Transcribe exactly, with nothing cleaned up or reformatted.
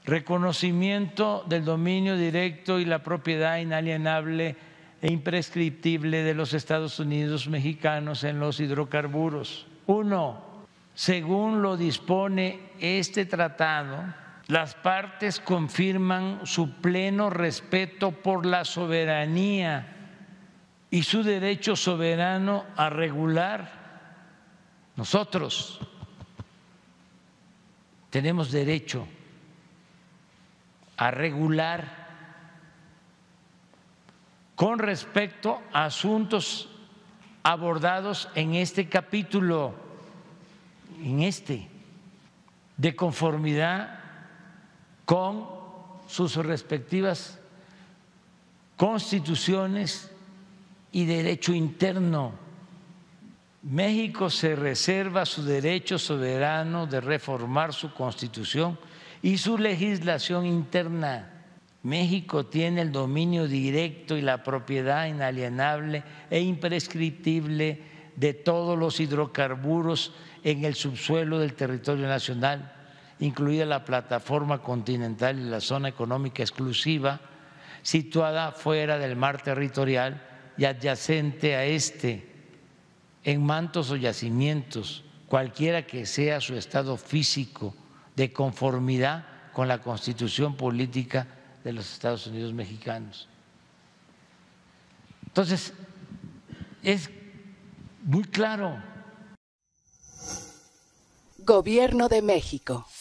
reconocimiento del dominio directo y la propiedad inalienable e imprescriptible de los Estados Unidos mexicanos en los hidrocarburos. Uno, según lo dispone este tratado, las partes confirman su pleno respeto por la soberanía y su derecho soberano a regular. Nosotros tenemos derecho a regular con respecto a asuntos abordados en este capítulo, en este, de conformidad con sus respectivas constituciones y derecho interno. México se reserva su derecho soberano de reformar su constitución y su legislación interna. México tiene el dominio directo y la propiedad inalienable e imprescriptible de todos los hidrocarburos en el subsuelo del territorio nacional, incluida la plataforma continental y la zona económica exclusiva, situada fuera del mar territorial y adyacente a este, en mantos o yacimientos, cualquiera que sea su estado físico, de conformidad con la Constitución política de los Estados Unidos mexicanos. Entonces, es muy claro. Gobierno de México.